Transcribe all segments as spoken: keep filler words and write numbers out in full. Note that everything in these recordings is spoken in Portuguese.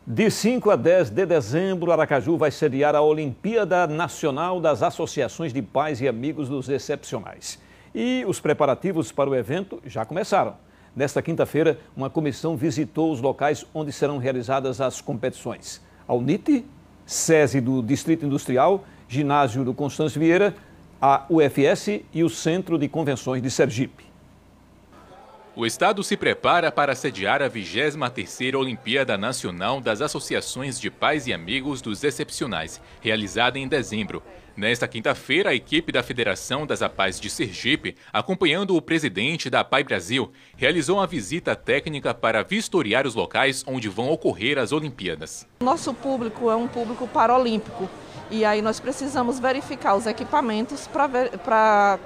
De cinco a dez de dezembro, Aracaju vai sediar a Olimpíada Nacional das Associações de Pais e Amigos dos Excepcionais. E os preparativos para o evento já começaram. Nesta quinta-feira, uma comissão visitou os locais onde serão realizadas as competições. A UNIT, SESI do Distrito Industrial, Ginásio do Constâncio Vieira, a U F S e o Centro de Convenções de Sergipe. O estado se prepara para sediar a vigésima terceira Olimpíada Nacional das Associações de Pais e Amigos dos Excepcionais, realizada em dezembro. Nesta quinta-feira, a equipe da Federação das APAES de Sergipe, acompanhando o presidente da APAE Brasil, realizou uma visita técnica para vistoriar os locais onde vão ocorrer as Olimpíadas. Nosso público é um público paralímpico e aí nós precisamos verificar os equipamentos para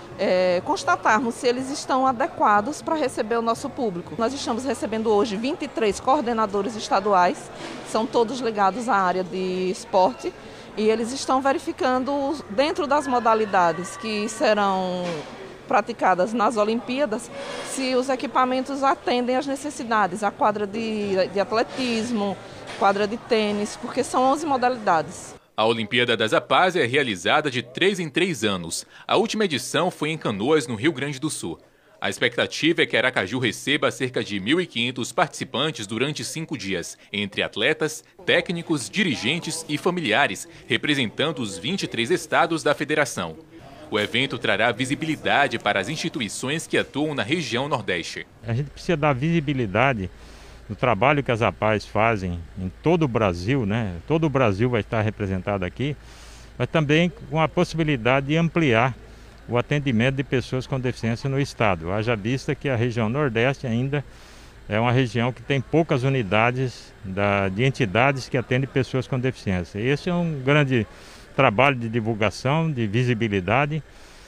É, constatarmos se eles estão adequados para receber o nosso público. Nós estamos recebendo hoje vinte e três coordenadores estaduais, são todos ligados à área de esporte, e eles estão verificando dentro das modalidades que serão praticadas nas Olimpíadas, se os equipamentos atendem às necessidades, a quadra de, de atletismo, quadra de tênis, porque são onze modalidades. A Olimpíada das APAES é realizada de três em três anos. A última edição foi em Canoas, no Rio Grande do Sul. A expectativa é que Aracaju receba cerca de mil e quinhentos participantes durante cinco dias, entre atletas, técnicos, dirigentes e familiares, representando os vinte e três estados da federação. O evento trará visibilidade para as instituições que atuam na região Nordeste. A gente precisa dar visibilidade o trabalho que as APAES fazem em todo o Brasil, né? Todo o Brasil vai estar representado aqui, mas também com a possibilidade de ampliar o atendimento de pessoas com deficiência no estado. Haja vista que a região Nordeste ainda é uma região que tem poucas unidades da, de entidades que atendem pessoas com deficiência. Esse é um grande trabalho de divulgação, de visibilidade,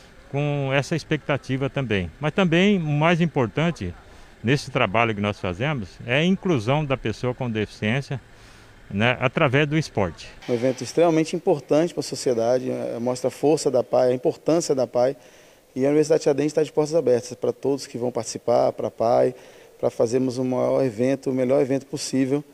com essa expectativa também. Mas também, o mais importante nesse trabalho que nós fazemos é a inclusão da pessoa com deficiência, né, através do esporte. Um evento extremamente importante para a sociedade, mostra a força da APAE, a importância da APAE, e a Universidade Tiradentes está de portas abertas para todos que vão participar, para a APAE, para fazermos o maior evento, o melhor evento possível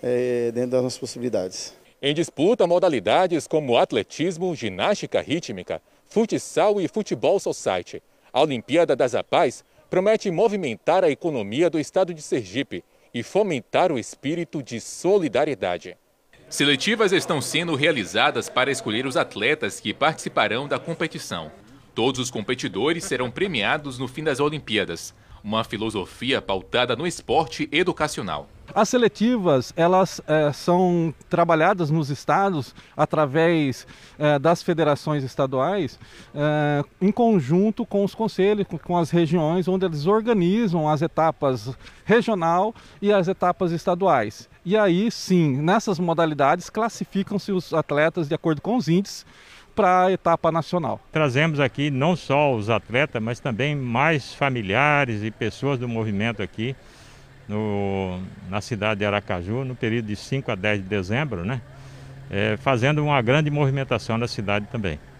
é, dentro das nossas possibilidades. Em disputa, modalidades como atletismo, ginástica rítmica, futsal e futebol society. A Olimpíada das APAES promete movimentar a economia do estado de Sergipe e fomentar o espírito de solidariedade. Seletivas estão sendo realizadas para escolher os atletas que participarão da competição. Todos os competidores serão premiados no fim das Olimpíadas. Uma filosofia pautada no esporte educacional. As seletivas, elas é, são trabalhadas nos estados através é, das federações estaduais, é, em conjunto com os conselhos, com as regiões, onde eles organizam as etapas regional e as etapas estaduais. E aí, sim, nessas modalidades, classificam-se os atletas de acordo com os índices para a etapa nacional. Trazemos aqui não só os atletas, mas também mais familiares e pessoas do movimento aqui no, na cidade de Aracaju, no período de cinco a dez de dezembro, né? É, fazendo uma grande movimentação na cidade também.